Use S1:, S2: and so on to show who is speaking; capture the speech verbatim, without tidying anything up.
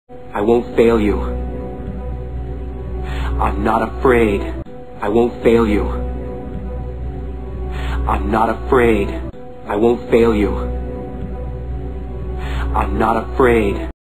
S1: I won't fail you. I'm not afraid. I won't fail you. I'm not afraid. I won't fail you. I'm not afraid.